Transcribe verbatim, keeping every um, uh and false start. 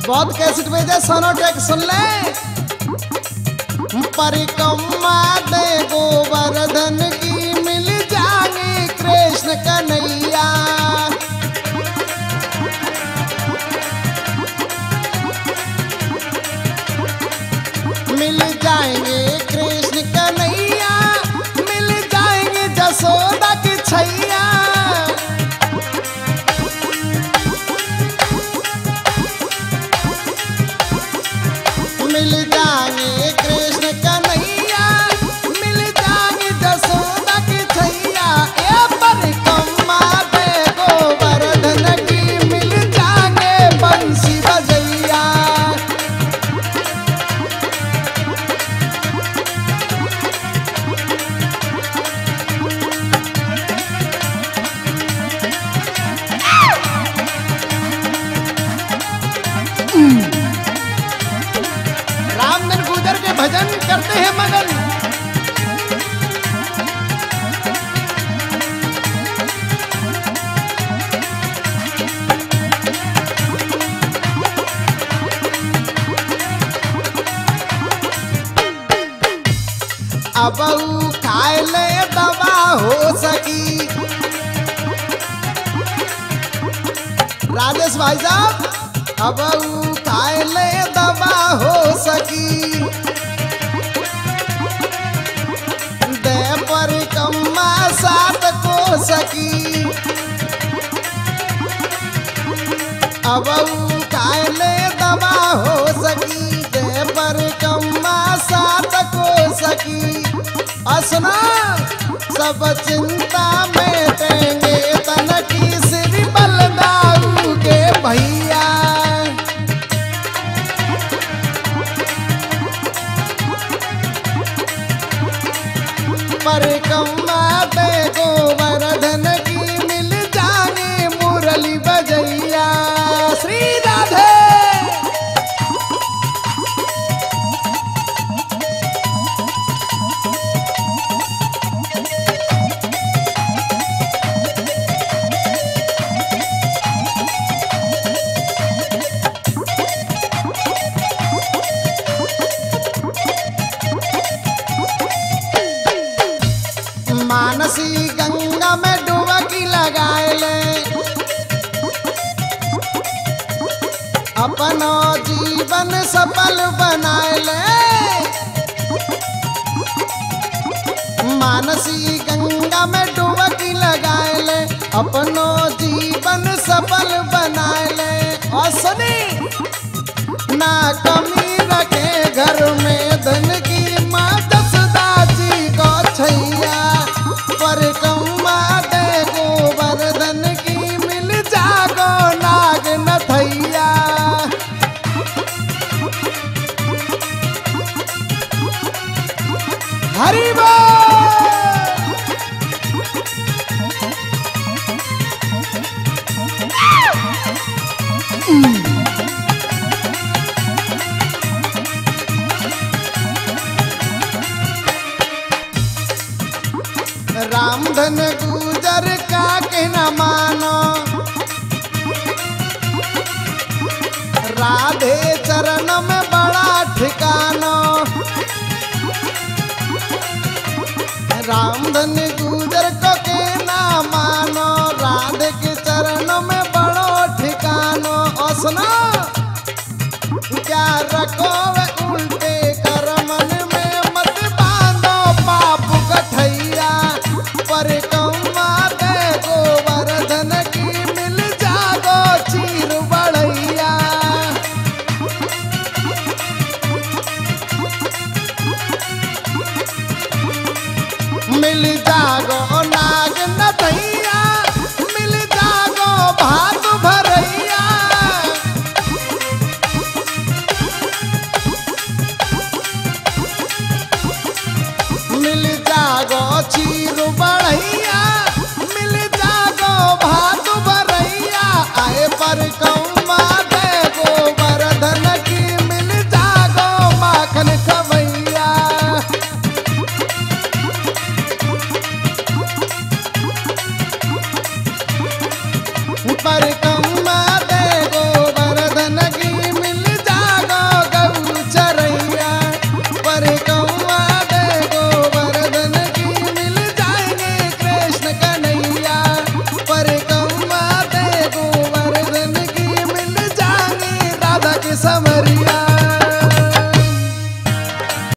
बहुत कैसेट भेजे सोनोटेक सुन ले। परिक्रमा दे गोवर्धन की मिल जाएंगे कृष्ण कन्हैया। मिल जाएंगे कृष्ण कन्हैया, मिल जाएंगे जसोदा की छैया। मिल जाएंगे कृष्ण कन्हैया, मिल जाएंगे जसोदा की छैया। ए परिक्रमा दे गोवर्धन की मिल जाएंगे बंसी बजैया। रामधन गुजर के भजन करते हैं मगन। अब खाए ले दवा हो सकी। राजेश भाई साहब अब खाए ले दवा हो सकी। दे परिक्रमा साथ को सकी। अब खाए ले दवा हो सकी। दे परिक्रमा साथ को सकी। असना सब चिंता में देंगे तन की श्री बलदाऊ के भैया। परिक्रमा दे गोवर्धन की मिल जाने मुरली बजैया। श्री राधे। मानसी गंगा में डुबकी लगाए ले। अपनो जीवन सफल बनाए ले। मानसी गंगा में डुबकी लगाए ले। अपनो जीवन सफल बनाए ले। और सुनी ना कमी रखे घर में धन की। माँ जसोदा जी को छैया। परिक्रमा दे गोवर्धन की मिल जागो नाग नथैया। हरि बोल। रामधन गुजर का कहना मानो। राधे चरण में बड़ा ठिकानो। रामधन गुजर को कहना मानो। राधे के चरणों में बड़ो ठिकानो। और सुना